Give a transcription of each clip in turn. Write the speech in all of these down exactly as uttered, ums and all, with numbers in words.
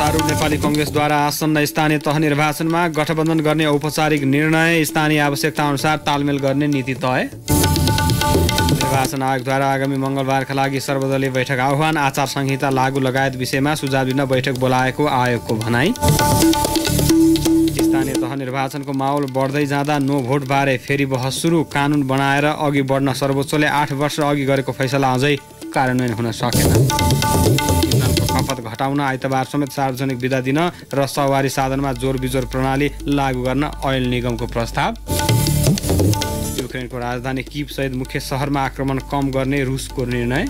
सत्तारूढ नेपाली कांग्रेसद्वारा आसन्न स्थानीय तह निर्वाचनमा गठबन्धन गर्ने औपचारिक निर्णय, स्थानीय आवश्यकता अनुसार तालमेल गर्ने नीति तय। निर्वाचन आयोगद्वारा आगामी मङ्गलबारका लागि सर्वदलीय बैठक आह्वान, आचार संहिता लागू लगायत विषयमा सुझाव दिन बैठक बोलाएको आयोगको भनाई। स्थानीय तह निर्वाचनको माहौल बढ्दै जाँदा नो भोट बारे फेरि बहस सुरु, कानुन बनाएर अघि बढ्न सर्वोच्चले आठ वर्ष अघि गरेको फैसला अझै कार्यान्वयन हुन सकेन। इन्धनको खपत घटाउन आइतबार समेत सार्वजनिक बिदा दिन र सवारी साधनमा जोर बिजोर प्रणाली लागू गर्न ओइल निगमको प्रस्ताव। युक्रेनको राजधानी कीव सहित मुख्य सहरमा आक्रमण कम गर्ने रुसको निर्णय।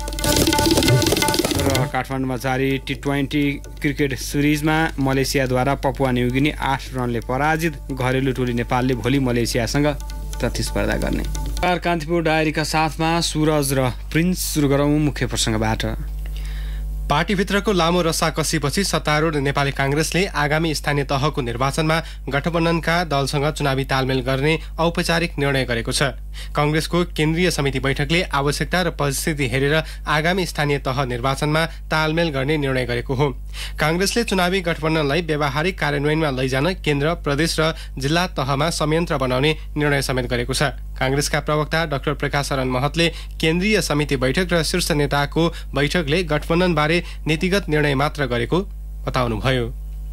र काठमाडौँमा जारी टी ट्वेन्टी क्रिकेट सिरिजमा मलेसियाद्वारा पपुवा न्युगिनी आठ रनले पराजित, घरेलु टोली नेपालले भोलि मलेसियासँग प्रतिस्पर्धा गर्ने। कान्तिपुर डायरीका साथमा सुरज र प्रिन्स। सुरु गरौँ मुख्य प्रसङ्गबाट। पार्टीभित्रको लामो रसाकसीपछि सत्तारूढ नेपाली कांग्रेसले आगामी स्थानीय तहको निर्वाचनमा गठबन्धनका दलसँग चुनावी तालमेल गर्ने औपचारिक निर्णय गरेको छ। कांग्रेसको केन्द्रीय समिति बैठकले आवश्यकता र परिस्थिति हेरेर आगामी स्थानीय तह निर्वाचनमा तालमेल गर्ने निर्णय गरेको हो। कांग्रेसले चुनावी गठबन्धनलाई व्यावहारिक कार्यान्वयनमा लैजान केन्द्र, प्रदेश र जिल्ला तहमा संयन्त्र बनाउने निर्णय समेत गरेको छ। कांग्रेसका प्रवक्ता डाक्टर प्रकाश शरण महतले केन्द्रीय समिति बैठक र शीर्ष नेताको बैठकले गठबन्धनबारे नीतिगत निर्णय मात्र गरेको बताउनुभयो।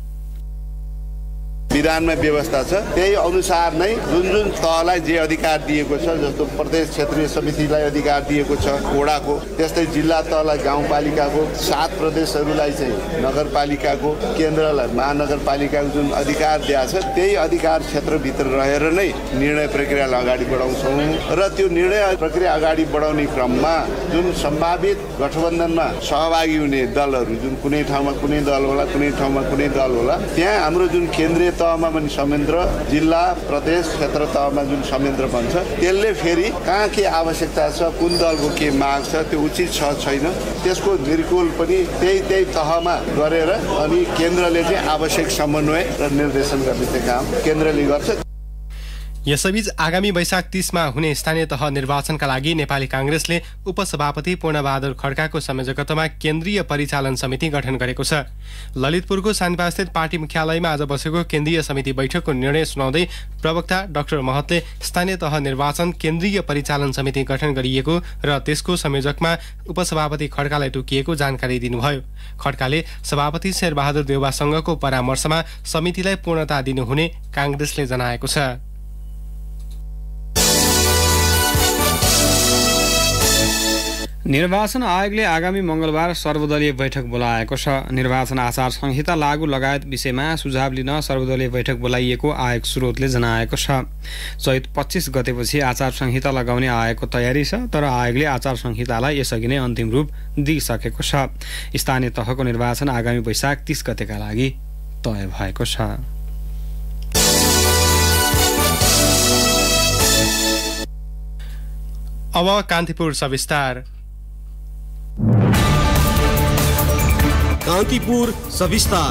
विधानमा व्यवस्था छ, त्यही अनुसार नै जुन जुन तहलाई जे अधिकार दिएको छ, जस्तो प्रदेश क्षेत्रीय समितिलाई अधिकार दिएको छ वडाको, त्यस्तै जिल्ला तहलाई गाउँपालिकाको, सात प्रदेशहरूलाई चाहिँ नगरपालिकाको, केन्द्रलाई महानगरपालिकाको जुन अधिकार दिएको छ, त्यही अधिकार क्षेत्रभित्र रहेर नै निर्णय प्रक्रियालाई अगाडि बढाउँछौँ। र त्यो निर्णय प्रक्रिया अगाडि बढाउने क्रममा जुन सम्भावित गठबन्धनमा सहभागी हुने दलहरू, जुन कुनै ठाउँमा कुनै दल होला, कुनै ठाउँमा कुनै दल होला, त्यहाँ हाम्रो जुन केन्द्रीय तहमा पनि संयन्त्र, जिल्ला प्रदेश क्षेत्र तहमा जुन संयन्त्र बन्छ, त्यसले फेरि कहाँ के आवश्यकता छ, कुन दलको के माग छ, त्यो उचित छ छैन, त्यसको निर्कुल पनि त्यही त्यही तहमा गरेर अनि केन्द्रले चाहिँ आवश्यक समन्वय र निर्देशन गर्ने चाहिँ काम केन्द्रले गर्छ। यसैबीच आगामी वैशाख तीसमा हुने स्थानीय तह निर्वाचनका लागि नेपाली कांग्रेसले उपसभापति पूर्णबहादुर खड्काको संयोजकत्वमा केन्द्रीय परिचालन समिति गठन गरेको छ। ललितपुरको सानिपास्थित पार्टी मुख्यालयमा आज बसेको केन्द्रीय समिति बैठकको निर्णय सुनाउँदै प्रवक्ता डाक्टर महतले स्थानीय तह निर्वाचन केन्द्रीय परिचालन समिति गठन गरिएको र त्यसको संयोजकमा उपसभापति खड्कालाई तोकिएको जानकारी दिनुभयो। खड्काले सभापति शेरबहादुर देउवासँगको परामर्शमा समितिलाई पूर्णता दिनुहुने कांग्रेसले जनाएको छ। निर्वाचन आयोगले आगामी मङ्गलबार सर्वदलीय बैठक बोलाएको छ। निर्वाचन आचार संहिता लागू लगायत विषयमा सुझाव लिन सर्वदलीय बैठक बोलाइएको आयोग स्रोतले जनाएको छ। चैत पच्चीस गतेपछि आचार संहिता लगाउने आयोगको तयारी छ, तर आयोगले आचार संहितालाई यसअघि नै अन्तिम रूप दिइसकेको छ। स्थानीय तहको निर्वाचन आगामी वैशाख तीस गतेका लागि तय भएको छ। अब कान्तिपुर सविस्तार। कान्तिपुर सविस्तार।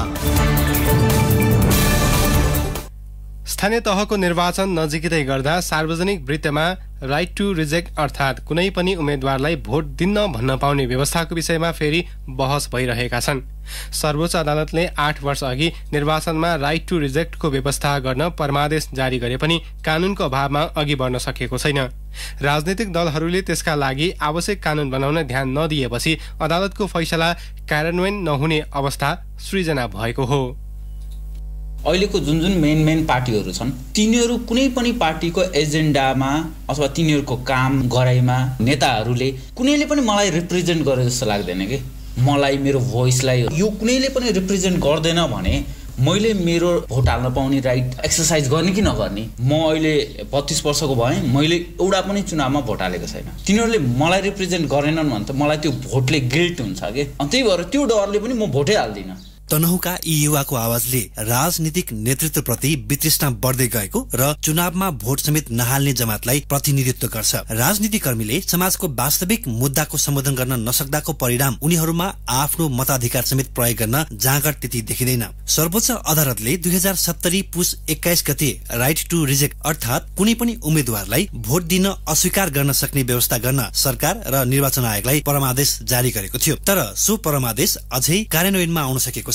स्थानीय तहको निर्वाचन नजिकै गर्दा सार्वजनिक वृत्तमा राइट टु रिजेक्ट अर्थात् कुनै पनि उम्मेद्वारलाई भोट दिन भन्न पाउने व्यवस्थाको विषयमा फेरि बहस भइरहेका छन्। सर्वोच्च अदालतले आठ वर्ष अघि निर्वाचनमा राइट टु रिजेक्टको व्यवस्था गर्न परमादेश जारी गरे पनि कानूनको अभावमा अघि बढ्न सकेको छैन। राजनीतिक दलहरूले त्यसका लागि आवश्यक कानून बनाउन ध्यान नदिएपछि अदालतको फैसला कार्यान्वयन नहुने अवस्था सृजना भएको हो। अहिलेको जुन जुन मेन मेन पार्टीहरू छन्, तिनीहरू कुनै पनि पार्टीको एजेन्डामा अथवा तिनीहरूको काम गराइमा नेताहरूले कुनैले पनि मलाई रिप्रेजेन्ट गरे जस्तो लाग्दैन कि मलाई मेरो भोइसलाई यो कुनैले पनि रिप्रेजेन्ट गर्दैन भने मैले मेरो भोट हाल्न पाउने राइट एक्सर्साइज गर्ने कि नगर्ने। म अहिले बत्तीस वर्षको भएँ, मैले एउटा पनि चुनावमा भोट हालेको छैन। तिनीहरूले मलाई रिप्रेजेन्ट गरेनन् भने त मलाई त्यो भोटले गिल्ट हुन्छ कि, अनि त्यही भएर त्यो डरले पनि म भोटै हाल्दिनँ। तनहुका यी युवाको आवाजले राजनीतिक नेतृत्वप्रति वितृष्णा बढ्दै गएको र चुनावमा भोट समेत नहाल्ने जमातलाई प्रतिनिधित्व गर्छ। राजनीति कर्मीले समाजको वास्तविक मुद्दाको सम्बोधन गर्न नसक्दाको परिणाम उनीहरूमा आफ्नो मताधिकार समेत प्रयोग गर्न जाँगर त्यति देखिँदैन। सर्वोच्च अदालतले दुई हजार सत्तरी पुस एक्काइस गते राइट टु रिजेक्ट अर्थात् कुनै पनि उम्मेद्वारलाई भोट दिन अस्वीकार गर्न सक्ने व्यवस्था गर्न सरकार र निर्वाचन आयोगलाई परमादेश जारी गरेको थियो। तर सो परमादेश अझै कार्यान्वयनमा आउन सकेको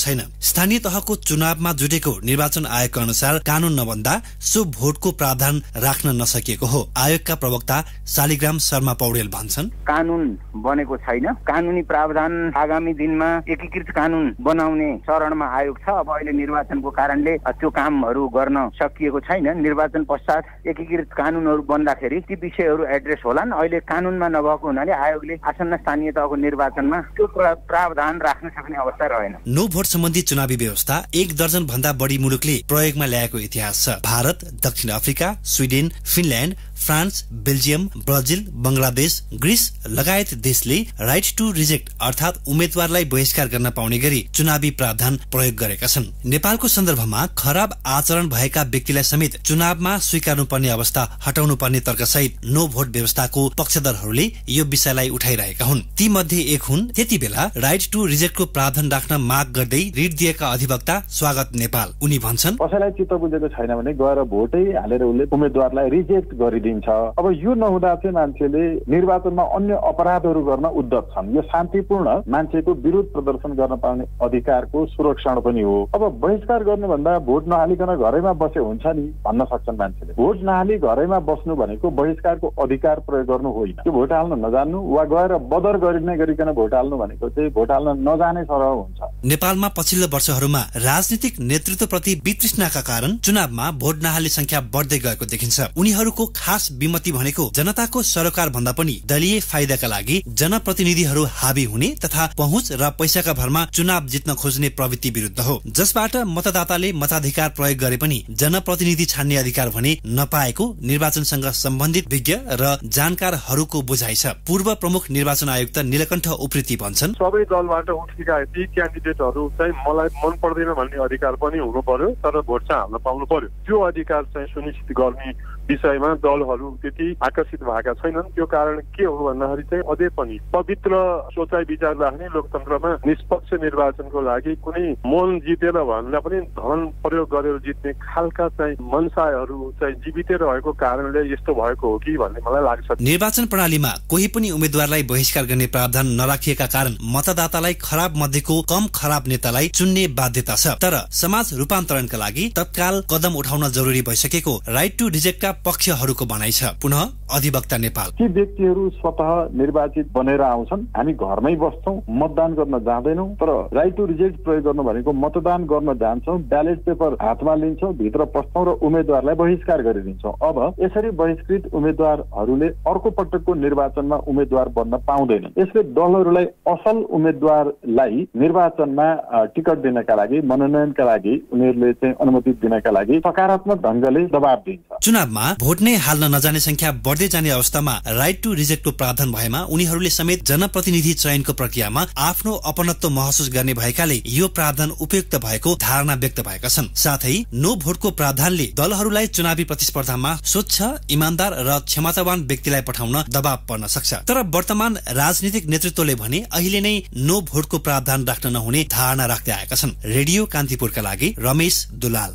छैन। स्थानीय तहको चुनावमा जुटेको निर्वाचन आयोगका अनुसार कानून नबन्दा सो भोटको प्रावधान राख्न नसकिएको हो। आयोगका प्रवक्ता शालिग्राम शर्मा पौडेल भन्छन्, कानून बनेको छैन। कानूनी प्रावधान आगामी दिनमा एकीकृत कानून बनाउने चरणमा आयोग छ। अब अहिले निर्वाचनको कारणले त्यो कामहरू गर्न सकिएको छैन। निर्वाचन पश्चात एकीकृत कानूनहरू बन्दाखेरि ती विषयहरू एड्रेस होलान्। अहिले कानूनमा नभएको हुनाले आयोगले आसन्न स्थानीय तहको निर्वाचनमा त्यो प्रावधान राख्न सक्ने अवस्था रहेन। नो भोट सम्बन्धी चुनावी व्यवस्था एक दर्जन भन्दा बढी मुलुकले प्रयोगमा ल्याएको इतिहास छ। भारत, दक्षिण Africa, Sweden, Finland, France, Belgium, Brazil, Bangladesh, Greece लगायत देशले राइट टु रिजेक्ट अर्थात उम्मेद्वारलाई बहिष्कार गर्न पाउने गरी चुनावी प्रावधान प्रयोग गरेका छन्। नेपालको सन्दर्भमा खराब आचरण भएका व्यक्तिलाई समेत चुनावमा स्वीकार्नु पर्ने अवस्था हटाउनु पर्ने तर्कसहित नो भोट व्यवस्थाको पक्षधरहरूले यो विषयलाई उठाइरहेका हुन्। ती मध्ये एक हुन् त्यति बेला राइट टु रिजेक्टको प्रावधान राख्न माग गर्दै रिट दिएका अधिवक्ता स्वागत नेपाल। उनी भन्छन्, कसैलाई चित्त बुझेको छैन भने गएर भोटै हालेर उसले उम्मेद्वारलाई रिजेक्ट गरिदिन्छ। अब यो नहुँदा चाहिँ मान्छेले निर्वाचनमा अन्य अपराधहरू गर्न उद्यत छन्। यो शान्तिपूर्ण मान्छेको विरोध प्रदर्शन गर्न पाउने अधिकारको सुरक्षण पनि हो। अब बहिष्कार गर्नुभन्दा भोट नहालिकन घरैमा बसे हुन्छ नि भन्न सक्छन् मान्छेले। भोट नहाली घरैमा बस्नु भनेको बहिष्कारको अधिकार प्रयोग गर्नु होइन। त्यो भोट हाल्न नजान्नु वा गएर बदर गरिने गरिकन भोट हाल्नु भनेको चाहिँ भोट हाल्न नजाने सरह हुन्छ। नेपालमा पछिल्लो वर्षहरूमा राजनीतिक नेतृत्वप्रति वितृष्णाका कारण चुनावमा भोट नहाल्ने संख्या बढ्दै गएको देखिन्छ। उनीहरूको खास विमति भनेको जनताको सरोकार भन्दा पनि दलीय फाइदाका लागि जनप्रतिनिधिहरू हावी हुने तथा पहुँच र पैसाका भरमा चुनाव जित्न खोज्ने प्रवृत्ति विरुद्ध हो, जसबाट मतदाताले मताधिकार प्रयोग गरे पनि जनप्रतिनिधि छान्ने अधिकार भने नपाएको निर्वाचनसँग सम्बन्धित विज्ञ र जानकारहरूको बुझाइ छ। पूर्व प्रमुख निर्वाचन आयुक्त नीलकण्ठ उप्रेती भन्छन्, सबै दलबाट उठेका ती क्यान्डिडेटहरू चाहिँ मलाई मन पर्दैन भन्ने अधिकार पनि हुनु पर्यो, तर भोट चाहिँ हाल्न पाउनु पर्यो। त्यो अधिकार चाहिँ सुनिश्चित गर्ने विषयमा दलहरू त्यति आकर्षित भएका छैनन्। त्यो कारण के हो भन्दाखेरि चाहिँ अझै पनि पवित्र सोचाइ विचार राख्ने लोकतन्त्रमा निष्पक्ष निर्वाचनको लागि कुनै मन जितेर भन्दा पनि धन प्रयोग गरेर जित्ने खालका चाहिँ मनसायहरू चाहिँ जीवितै रहेको कारणले यस्तो भएको हो कि भन्ने मलाई लाग्छ। निर्वाचन प्रणालीमा कोही पनि उम्मेद्वारलाई बहिष्कार गर्ने प्रावधान नराखिएका कारण मतदातालाई खराब मध्येको कम खराब नेतालाई चुन्ने बाध्यता छ। तर समाज रूपान्तरणका लागि तत्काल कदम उठाउन जरुरी भइसकेको राइट टु रिजेक्टका पक्षहरूको भनाइ छ। पुनः अधिवक्ता नेपाल, ती व्यक्तिहरू स्वतः निर्वाचित बनेर आउँछन्, हामी घरमै बस्छौं, मतदान गर्न जाँदैनौं, तर राइट टु रिजेक्ट प्रयोग गर्नु भनेको मतदान गर्न जान्छौं, ब्यालेट पेपर हातमा लिन्छौं, भित्र पस्छौं र उम्मेद्वारलाई बहिष्कार गरिदिन्छौं। अब यसरी बहिष्कृत उम्मेद्वारहरूले अर्को पटकको निर्वाचनमा उम्मेद्वार बन्न पाउँदैनन्। यसले दलहरूलाई असल उम्मेद्वारलाई निर्वाचनमा टिकट दिनका लागि, मनोनयनका लागि उनीहरूले चाहिँ अनुमति दिनका लागि सकारात्मक ढंगले दबाब दिन्छ। चुनावमा भोट नै हाल्न नजाने संख्या बढ्दै जाने अवस्थामा राइट टु रिजेक्टको प्रावधान भएमा उनीहरूले समेत जनप्रतिनिधि चयनको प्रक्रियामा आफ्नो अपनत्व महसुस गर्ने भएकाले यो प्रावधान उपयुक्त भएको धारणा व्यक्त भएका छन्। साथै नो भोटको प्रावधानले दलहरूलाई चुनावी प्रतिस्पर्धामा स्वच्छ, इमानदार र क्षमतावान व्यक्तिलाई पठाउन दबाव पर्न सक्छ। तर वर्तमान राजनीतिक नेतृत्वले भने अहिले नै नो भोटको प्रावधान राख्न नहुने धारणा राख्दै आएका छन्। रेडियो कान्तिपुरका लागि रमेश दुलाल।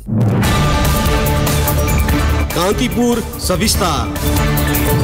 कान्तिपुर सविस्तार।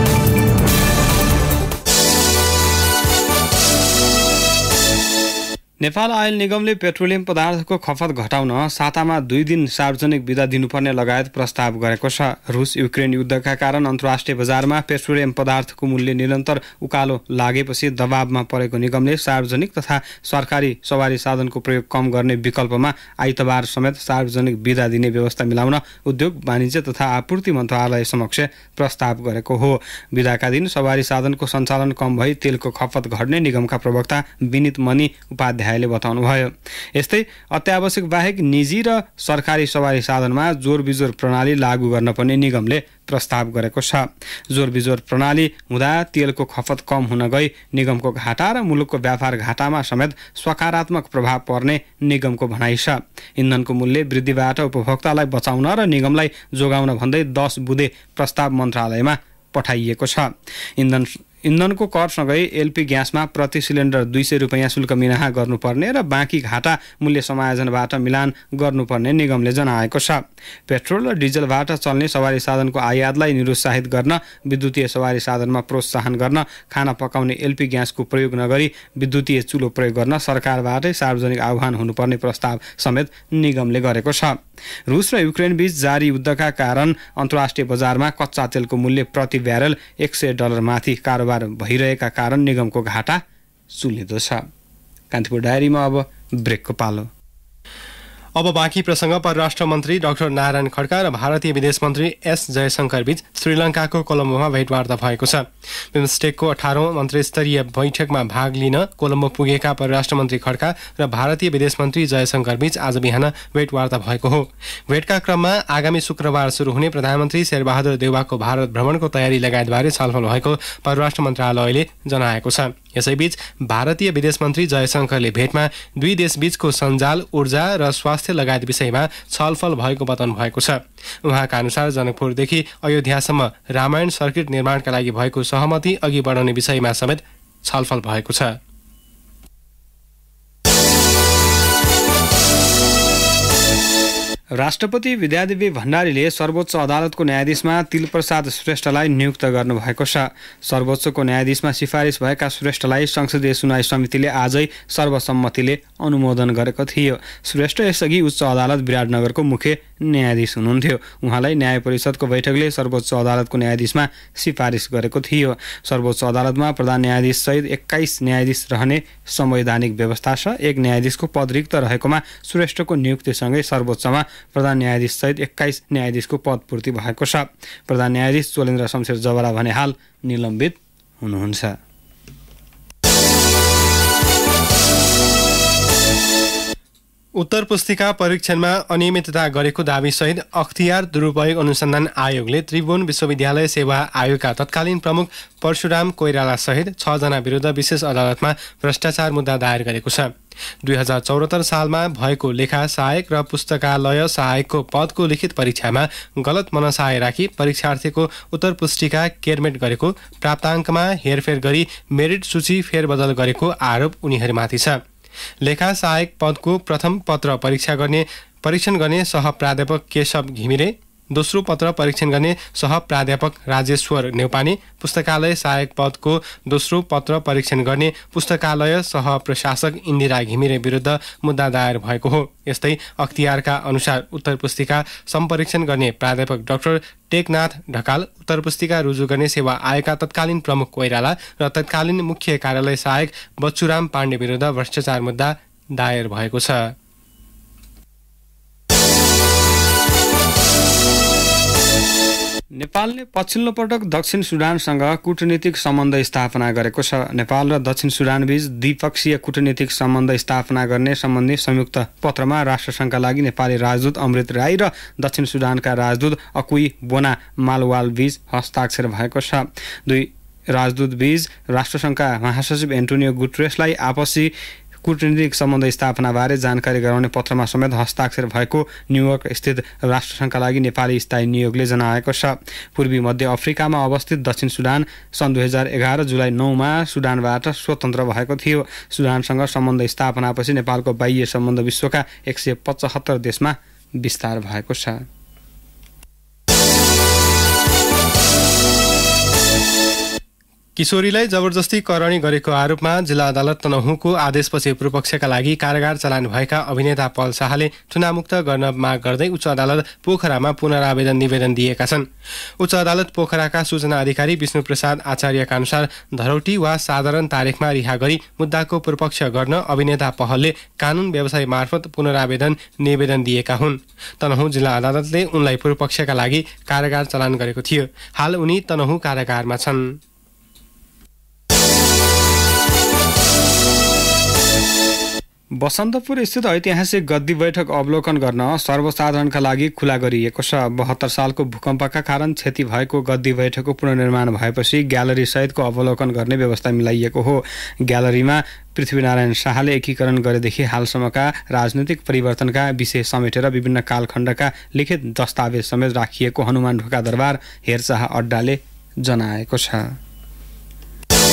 नेपाल आयल निगमले पेट्रोलियम पदार्थको खपत घटाउन सातामा दुई दिन सार्वजनिक बिदा दिनुपर्ने लगायत प्रस्ताव गरेको छ। रुस युक्रेन युद्धका कारण अन्तर्राष्ट्रिय बजारमा पेट्रोलियम पदार्थको मूल्य निरन्तर उकालो लागेपछि दबावमा परेको निगमले सार्वजनिक तथा सरकारी सवारी साधनको प्रयोग कम गर्ने विकल्पमा आइतबार समेत सार्वजनिक बिदा दिने व्यवस्था मिलाउन उद्योग वाणिज्य तथा आपूर्ति मन्त्रालय समक्ष प्रस्ताव गरेको हो। बिदाका दिन सवारी साधनको सञ्चालन कम भई तेलको खपत घट्ने निगमका प्रवक्ता विनित मणि उपाध्याय बताउनुभयो। यस्तै अत्यावश्यक बाहेक निजी र सरकारी सवारी साधनमा जोर बिजोर प्रणाली लागू गर्न पनि निगमले प्रस्ताव गरेको छ। जोर बिजोर प्रणाली हुँदा तेलको खपत कम हुन गई निगमको घाटा र मुलुकको व्यापार घाटामा समेत सकारात्मक प्रभाव पर्ने निगमको भनाइ छ। इन्धनको मूल्य वृद्धिबाट उपभोक्तालाई बचाउन र निगमलाई जोगाउन भन्दै दस बुँदे प्रस्ताव मन्त्रालयमा पठाइएको छ। इन्धन इन्धनको करसँगै एलपी ग्यासमा प्रति सिलिन्डर दुई सय रुपियाँ शुल्क मिनाहा गर्नुपर्ने र बाँकी घाटा मूल्य समायोजनबाट मिलान गर्नुपर्ने निगमले जनाएको छ। पेट्रोल र डिजलबाट चल्ने सवारी साधनको आयातलाई निरुत्साहित गर्न, विद्युतीय सवारी साधनमा प्रोत्साहन गर्न, खाना पकाउने एलपी ग्यासको प्रयोग नगरी विद्युतीय चुलो प्रयोग गर्न सरकारबाटै सार्वजनिक आह्वान हुनुपर्ने प्रस्ताव समेत निगमले गरेको छ। रुस र युक्रेन बीच जारी युद्धका कारण अन्तर्राष्ट्रिय बजारमा कच्चा तेलको मूल्य प्रति ब्यारेल एक सय डलर माथि कारोबार भइरहेका कारण निगमको घाटा सुलिँदो छ। कान्तिपुर डायरीमा अब ब्रेकको पालो। अब बाँकी प्रसङ्ग। परराष्ट्र मन्त्री डाक्टर नारायण खड्का र भारतीय विदेश मन्त्री एस जयशंकर बीच श्रीलङ्काको कोलम्बोमा भेटवार्ता भएको छ। बिमस्टेकको अठारौं मन्त्रीस्तरीय बैठकमा भाग लिन कोलम्बो पुगेका परराष्ट्र मन्त्री खड्का र भारतीय विदेश मन्त्री जयशंकर बीच आज बिहान भेटवार्ता भएको हो। भेटका क्रममा आगामी शुक्रबार सुरु हुने प्रधानमन्त्री शेरबहादुर देउवाको भारत भ्रमणको तयारी लगायतबारे छलफल भएको परराष्ट्र मन्त्रालयले जनाएको छ। यसैबीच भारतीय विदेश मन्त्री जयशंकरले भेटमा दुई देशबीचको सञ्जाल, ऊर्जा र स्वास्थ्य लगायत विषयमा छलफल भएको बताउनु भएको छ। उहाँका अनुसार जनकपुरदेखि अयोध्यासम्म रामायण सर्किट निर्माणका लागि भएको सहमति अघि बढाउने विषयमा समेत छलफल भएको छ। राष्ट्रपति विद्यादेवी भण्डारीले सर्वोच्च अदालतको न्यायाधीशमा तिलप्रसाद श्रेष्ठलाई नियुक्त गर्नुभएको छ। सर्वोच्चको न्यायाधीशमा सिफारिस भएका श्रेष्ठलाई संसदीय सुनवाई समितिले आजै सर्वसम्मतिले अनुमोदन गरेको थियो। श्रेष्ठ यसअघि उच्च अदालत विराटनगरको मुख्य न्यायाधीश हुनुहुन्थ्यो। उहाँलाई न्याय परिषदको बैठकले सर्वोच्च अदालतको न्यायाधीशमा सिफारिस गरेको थियो। सर्वोच्च अदालतमा प्रधान न्यायाधीश सहित एक्काइस न्यायाधीश रहने संवैधानिक व्यवस्था छ। एक न्यायाधीशको पद रिक्त रहेकोमा श्रेष्ठको नियुक्तिसँगै सर्वोच्चमा प्रधान न्यायाधीश सहित एक्काइस न्यायाधीशको पद पूर्ति भएको छ। प्रधान न्यायाधीश चोलेन्द्र शमशेर जवरा भने हाल निलम्बित हुनुहुन्छ। उत्तर पुस्तिका परीक्षणमा अनियमितता गरेको दाबीसहित अख्तियार दुरुपयोग अनुसन्धान आयोगले त्रिभुवन विश्वविद्यालय सेवा आयोगका तत्कालीन प्रमुख परशुराम कोइराला सहित छ जना विरुद्ध विशेष अदालतमा भ्रष्टाचार मुद्दा दायर गरेको छ। दुई हजार चौहत्तर सालमा भएको लेखा सहायक र पुस्तकालय सहायकको पदको लिखित परीक्षामा गलत मनसाय राखी परीक्षार्थीको उत्तर पुस्तिका केरमेट गरेको, प्राप्ताङ्कमा हेरफेर गरी मेरिट सूची फेरबदल गरेको आरोप उनीहरूमाथि छ। लेखा सहायक पदको प्रथम पत्र परीक्षा गर्ने परीक्षण गर्ने सह प्राध्यापक केशव घिमिरे, दोस्रो पत्र परीक्षण गर्ने सह प्राध्यापक राजेश्वर नेउपाने, पुस्तकालय सहायक पदको दोस्रो पत्र परीक्षण गर्ने पुस्तकालय सह प्रशासक इन्दिरा घिमिरे विरुद्ध मुद्दा दायर भएको हो। यस्तै अख्तियारका अनुसार उत्तर पुस्तिका सम्परीक्षण गर्ने प्राध्यापक डाक्टर टेकनाथ ढकाल, उत्तर पुस्तिका रुजु गर्ने सेवा आयोगका तत्कालीन प्रमुख कोइराला र तत्कालीन मुख्य कार्यालय सहायक बच्चुराम पाण्डे विरुद्ध भ्रष्टाचार मुद्दा दायर भएको छ। नेपालले पछिल्लो पटक दक्षिण सुडानसँग कूटनीतिक सम्बन्ध स्थापना गरेको छ। नेपाल र दक्षिण सुडान बीच द्विपक्षीय कूटनीतिक सम्बन्ध स्थापना गर्ने सम्बन्धी संयुक्त पत्रमा राष्ट्रसङ्घका लागि नेपाली राजदूत अमृत राई र दक्षिण सुडानका राजदूत अकुई बोना मालवाल बीच हस्ताक्षर भएको छ। दुई राजदूत बीच राष्ट्रसङ्घका महासचिव एन्टोनियो गुटरेसलाई आपसी कूटनीतिक सम्बन्ध स्थापनाबारे जानकारी गराउने पत्रमा समेत हस्ताक्षर भएको न्युयोर्क स्थित राष्ट्रसङ्घका लागि नेपाली स्थायी नियोगले जनाएको छ। पूर्वी मध्य अफ्रिकामा अवस्थित दक्षिण सुडान सन् दुई हजार एघार जुलाई नौमा सुडानबाट स्वतन्त्र भएको थियो। सुडानसँग सम्बन्ध स्थापनापछि नेपालको बाह्य सम्बन्ध विश्वका एक सय पचहत्तर देशमा विस्तार भएको छ। किशोरीलाई जबरजस्ती करणी गरेको आरोपमा जिल्ला अदालत तनहुँको आदेशपछि पूर्वपक्षका लागि कारागार चलान भएका अभिनेता पल शाहले थुनामुक्त गर्न माग गर्दै उच्च अदालत पोखरामा पुनरावेदन निवेदन दिएका छन्। उच्च अदालत पोखराका सूचना अधिकारी विष्णु प्रसाद आचार्यका अनुसार धरौटी वा साधारण तारिखमा रिहा गरी मुद्दाको पूर्वपक्ष गर्न अभिनेता पहलले कानून व्यवसाय मार्फत पुनरावेदन निवेदन दिएका हुन्। तनहुँ जिल्ला अदालतले उनलाई पूर्वपक्षका लागि कारागार चलान गरेको थियो। हाल उनी तनहुँ कारागारमा छन्। बसन्तपुर स्थित ऐतिहासिक गद्दी बैठक अवलोकन गर्न सर्वसाधारणका लागि खुला गरिएको छ। बहत्तर सालको भूकम्पका कारण क्षति भएको गद्दी बैठकको पुनर्निर्माण भएपछि ग्यालरी सहितको अवलोकन गर्ने व्यवस्था मिलाइएको हो। ग्यालरीमा पृथ्वीनारायण शाहले एकीकरण गरेदेखि हालसम्मका राजनीतिक परिवर्तनका विषय समेटेर विभिन्न कालखण्डका लिखित दस्तावेज समेत राखिएको हनुमान ढोका दरबार हेरचाह अड्डाले जनाएको छ।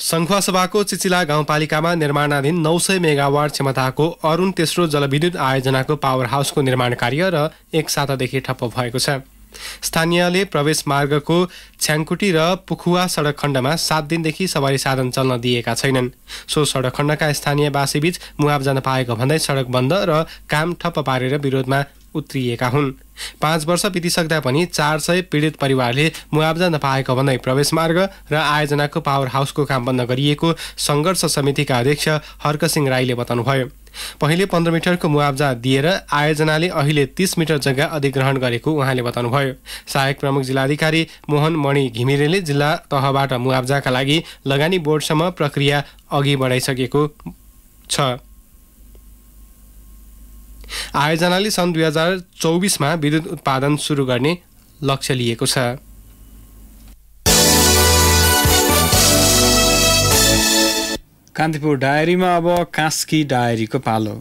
सङ्खुवासभाको चिचिला गाउँपालिकामा निर्माणाधीन नौ सय मेगावाट क्षमताको अरुण तेस्रो जलविद्युत आयोजनाको पावर हाउसको निर्माण कार्य र एक सातादेखि ठप्प भएको छ। स्थानीयले प्रवेश मार्गको छ्याङकुटी र पुखुवा सडक खण्डमा सात दिनदेखि सवारी साधन चल्न दिएका छैनन्। सो सडक खण्डका स्थानीयवासीबीच मुआब्जा नपाएको भन्दै सडक बन्द र काम ठप्प पारेर विरोधमा उत्रिएका हुन्। पाँच वर्ष बितिसक्दा पनि चार सय पीडित परिवारले मुआब्जा नपाएको भन्दै प्रवेश मार्ग र आयोजनाको पावर हाउसको काम बन्द गरिएको सङ्घर्ष समितिका अध्यक्ष हर्कसिंह राईले बताउनुभयो। पहिले पन्ध्र मिटरको मुआब्जा दिएर आयोजनाले अहिले तीस मिटर जग्गा अधिग्रहण गरेको उहाँले बताउनुभयो। सहायक प्रमुख जिल्लाधिकारी मोहन मणि घिमिरेले जिल्ला तहबाट मुआब्जाका लागि लगानी बोर्डसम्म प्रक्रिया अघि बढाइसकेको छ। आयोजनाले सन् दुई हजार चौबिसमा विद्युत उत्पादन सुरु गर्ने लक्ष्य लिएको छ। कान्तिपुर डायरीमा अब कास्की डायरीको पालो।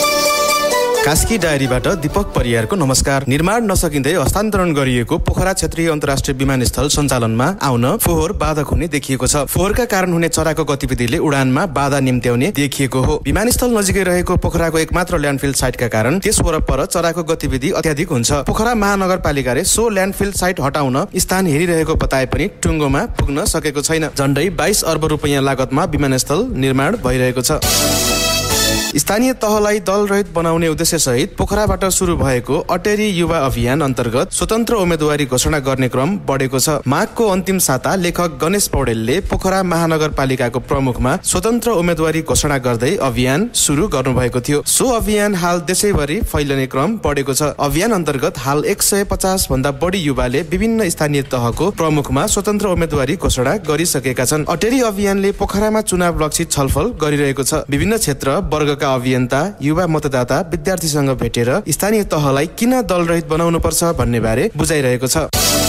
कास्की डायरीबाट दीपक परियारको नमस्कार। निर्माण नसकिँदै हस्तान्तरण गरिएको पोखरा क्षेत्रीय अन्तर्राष्ट्रिय विमानस्थल सञ्चालनमा आउन फोहोर बाधक हुने देखिएको छ। फोहोरका कारण हुने चराको गतिविधिले उडानमा बाधा निम्त्याउने देखिएको हो। विमानस्थल नजिकै रहेको पोखराको एकमात्र ल्यान्डफिल साइटका कारण त्यस वरपर चराको गतिविधि अत्याधिक हुन्छ। पोखरा महानगरपालिकाले सो ल्यान्डफिल साइट हटाउन स्थान हेरिरहेको बताए पनि टुङ्गोमा पुग्न सकेको छैन। झण्डै बाइस अर्ब रुपियाँ लागतमा विमानस्थल निर्माण भइरहेको छ। स्थानीय तहलाई दलरहित बनाउने उद्देश्य सहित पोखराबाट सुरु भएको अटेरी युवा अभियान अन्तर्गत स्वतन्त्र उम्मेदवारी घोषणा गर्ने क्रम बढेको छ। माघको अन्तिम साता लेखक गणेश पौडेलले पोखरा महानगरपालिकाको प्रमुखमा स्वतन्त्र उम्मेदवारी घोषणा गर्दै अभियान सुरु गर्नुभएको थियो। सो अभियान हाल देशैभरि फैलिने क्रम बढेको छ। अभियान अन्तर्गत हाल एक सय पचास भन्दा बढी युवाले विभिन्न स्थानीय तहको प्रमुखमा स्वतन्त्र उम्मेदवारी घोषणा गरिसकेका छन्। अटेरी अभियानले पोखरामा चुनाव लक्षित छलफल गरिरहेको छ। विभिन्न क्षेत्र वर्गका अभियन्ता, युवा मतदाता, विद्यार्थीसँग भेटेर स्थानीय तहलाई किन दलरहित बनाउनु पर्छ भन्ने बारे बुझाइरहेको छ।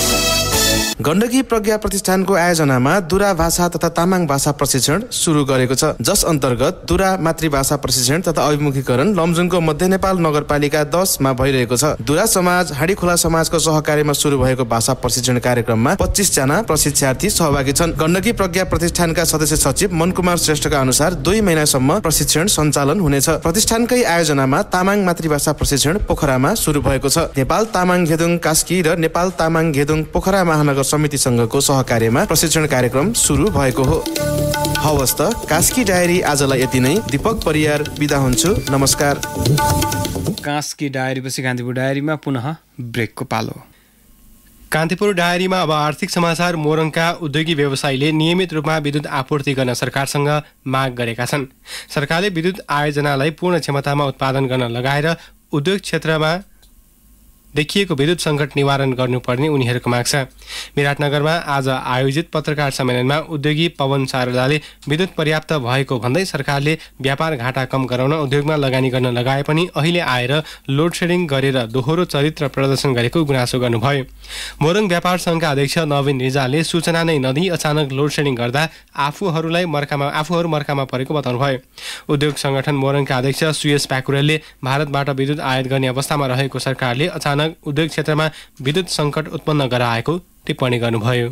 गण्डकी प्रज्ञा प्रतिष्ठानको आयोजनामा दुरा भाषा तथा तामाङ भाषा प्रशिक्षण सुरु गरेको छ, जस अन्तर्गत दुरा मातृभाषा प्रशिक्षण तथा अभिमुखीकरण लमजुङको मध्य नेपाल नगरपालिका दसमा भइरहेको छ। दुरा समाज हाँडीखोला समाजको सहकार्यमा सुरु भएको भाषा प्रशिक्षण कार्यक्रममा पच्चीस जना प्रशिक्षार्थी सहभागी छन्। गण्डकी प्रज्ञा प्रतिष्ठानका सदस्य सचिव मनकुमार श्रेष्ठका अनुसार दुई महिनासम्म प्रशिक्षण सञ्चालन हुनेछ। प्रतिष्ठानकै आयोजनामा तामाङ मातृभाषा प्रशिक्षण पोखरामा सुरु भएको छ। नेपाल तामाङ घेदुङ कास्की र नेपाल तामाङ घेदुङ पोखरा महानगर समिति संघको सहकार्यमा प्रशिक्षण कार्यक्रम सुरु भएको हो। हवस् त कास्की डायरी आजलाई यति नै। दीपक परियार बिदा हुन्छु, नमस्कार। कास्की डायरीपछि कान्तिपुर डायरीमा पुनः ब्रेकको पालो। कान्तिपुर डायरीमा अब आर्थिक समाचार। मोरङका उद्योगी व्यवसायीले नियमित रूपमा विद्युत आपूर्ति गर्न सरकारसँग माग गरेका छन्। सरकारले विद्युत आयोजनालाई पूर्ण क्षमतामा उत्पादन गर्न लगाएर उद्योग क्षेत्रमा देखिएको विद्युत सङ्कट निवारण गर्नुपर्ने उनीहरूको माग छ। विराटनगरमा आज आयोजित पत्रकार सम्मेलनमा उद्योगी पवन शारदाले विद्युत पर्याप्त भएको भन्दै सरकारले व्यापार घाटा कम गराउन उद्योगमा लगानी गर्न लगाए पनि अहिले आएर लोड सेडिङ गरेर दोहोरो चरित्र प्रदर्शन गरेको गुनासो गर्नुभयो। मोरङ व्यापार सङ्घका अध्यक्ष नवीन रिजालले सूचना नै नदिई अचानक लोड सेडिङ गर्दा आफूहरूलाई मर्कामा आफूहरू मर्कामा परेको बताउनुभयो। उद्योग सङ्गठन मोरङका अध्यक्ष सुयस प्याकुरेलले भारतबाट विद्युत आयात गर्ने अवस्थामा रहेको सरकारले अचानक उद्योग क्षेत्रमा विद्युत सङ्कट उत्पन्न गराएको टिप्पणी गर्नुभयो।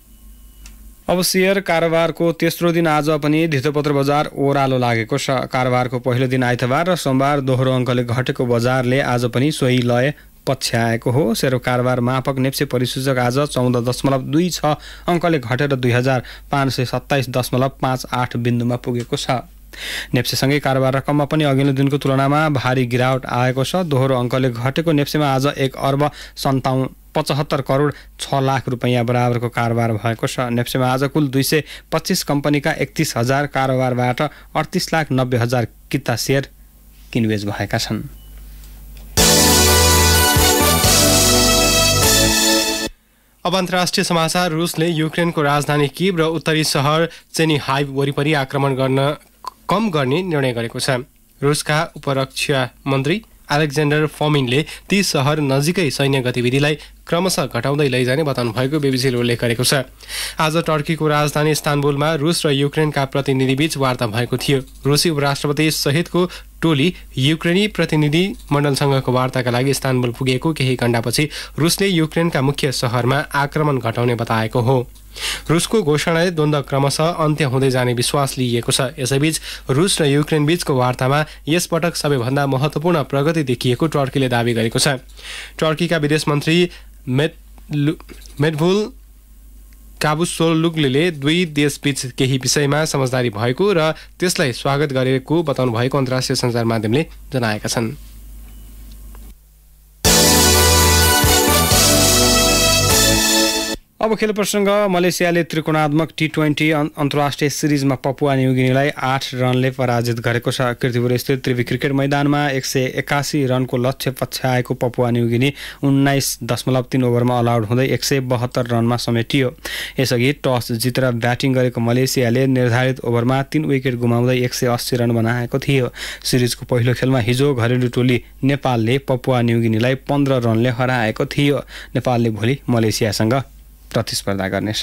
अब सेयर कारोबारको तेस्रो दिन आज पनि धितोपत्र बजार ओह्रालो लागेको छ। कारोबारको पहिलो दिन आइतबार र सोमबार दोहोरो अङ्कले घटेको बजारले आज पनि सोही लय पछ्याएको हो। सेयर कारोबार मापक नेप्से परिसूचक आज चौध दशमलव दुई छ अङ्कले घटेर दुई हजार पाँच सय सत्ताइस दशमलव पाँच आठ बिन्दुमा पुगेको छ। नेप्सेसँगै कारोबार रकममा पनि अघिल्लो दिनको तुलनामा भारी गिरावट आएको छ। दोहोरो अङ्कले घटेको नेप्सेमा आज एक अर्ब सन्ताउन्न पचहत्तर करोड छ लाख रुपियाँ बराबरको कारोबार भएको छ। नेप्सेमा आज कुल दुई सय पच्चिस कम्पनीका एकतिस हजार कारोबारबाट अडतिस लाख नब्बे हजार किता सेयर किनबेच भएका छन्। अब अन्तर्राष्ट्रिय समाचार। रुसले युक्रेनको राजधानी कीव र उत्तरी सहर चेर्निहाइभ वरिपरि आक्रमण गर्न कम गर्ने निर्णय गरेको छ। रुसका उपरक्षा मन्त्री अलेक्जेन्डर फोमिनले ती सहर नजिकै सैन्य गतिविधिलाई क्रमशः घटाउँदै लैजाने बताउनु भएको बीबीसीले उल्लेख गरेको छ। आज टर्कीको राजधानी इस्तानबुलमा रुस र युक्रेनका प्रतिनिधिबीच वार्ता भएको थियो। रुसी उपराष्ट्रपति सहितको टोली युक्रेनी प्रतिनिधि मण्डलसँगको वार्ताका लागि इस्तानबुल पुगेको केही घण्टापछि रुसले युक्रेनका मुख्य शहरमा आक्रमण घटाउने बताएको हो। रुसको घोषणाले द्वन्द्व क्रमशः अन्त्य हुँदै जाने विश्वास लिइएको छ। यसैबीच रुस र युक्रेन बीचको वार्तामा यसपटक सबैभन्दा महत्त्वपूर्ण प्रगति देखिएको टर्कीले दावी गरेको छ। टर्कीका विदेश मन्त्री मेडभुल काबुसोलुग्लुले दुई देशबीच केही विषयमा समझदारी भएको र त्यसलाई स्वागत गरेको बताउनु भएको अन्तर्राष्ट्रिय सञ्चार माध्यमले जनाएका छन्। अब खेल प्रसङ्ग। मलेसियाले त्रिकोणात्मक टी ट्वेन्टी अन्तर्राष्ट्रिय सिरिजमा पपुवा न्युगिनीलाई आठ रनले पराजित गरेको छ। कीर्तिपुर स्थित त्रिवी क्रिकेट मैदानमा एक सय एकासी रनको लक्ष्य पछ्याएको पपुवा न्युगिनी उन्नाइस दशमलव तीन ओभरमा अलआउट हुँदै एक सय बहत्तर रनमा समेटियो। यसअघि टस जितेर ब्याटिङ गरेको मलेसियाले निर्धारित ओभरमा तीन विकेट गुमाउँदै एक सय अस्सी रन बनाएको थियो। सिरिजको पहिलो खेलमा हिजो घरेलु टोली नेपालले पपुवा न्युगिनीलाई पन्ध्र रनले हराएको थियो। नेपालले भोलि मलेसियासँग प्रतिस्पर्धा गर्नेछ।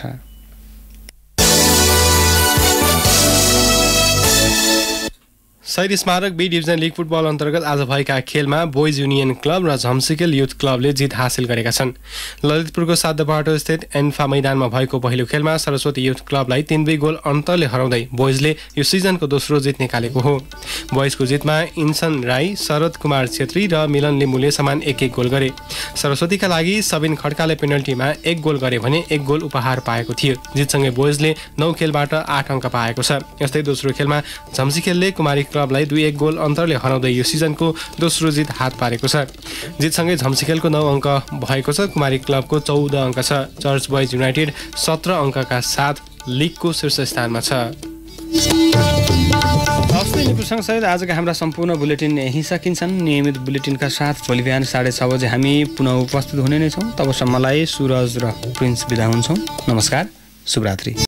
शहीद स्मारक बी डिभिजन लिग फुटबल अन्तर्गत आज भएका खेलमा बोइज युनियन क्लब र झम्सिकेल युथ क्लबले जित हासिल गरेका छन्। ललितपुरको सातबाटो स्थित एन्फा मैदानमा भएको पहिलो खेलमा सरस्वती युथ क्लबलाई तीन दुई गोल अन्तरले हराउँदै बोइजले यो सिजनको दोस्रो जित निकालेको हो। बोइजको जितमा इन्सन राई, शरद कुमार छेत्री र मिलन लिम्बुले समान एक एक गोल गरे। सरस्वतीका लागि सबिन खड्काले पेनल्टीमा एक गोल गरे भने एक गोल उपहार पाएको थियो। जितसँगै बोइजले नौ खेलबाट आठ अङ्क पाएको छ। यस्तै दोस्रो खेलमा झम्सिकेलले कुमारी क्लबलाई दुई एक गोल अन्तरले हराउँदै यो सिजनको दोस्रो जित हात पारेको छ। जितसँगै झम्सिकेलको नौ अङ्क भएको छ। कुमारी क्लबको चौध अङ्क छ। चर्च बोइज युनाइटेड सत्र अङ्कका साथ लिगको शीर्ष स्थानमा छ। सँगसँगै आजका हाम्रा सम्पूर्ण बुलेटिन यहीँ सकिन्छन्। नियमित बुलेटिनका साथ भोलि बिहान साढे छ बजे हामी पुनः उपस्थित हुने नै छौँ। तबसम्मलाई सुरज र प्रिन्स बिदा हुन्छौँ। नमस्कार, शुभरात्रि।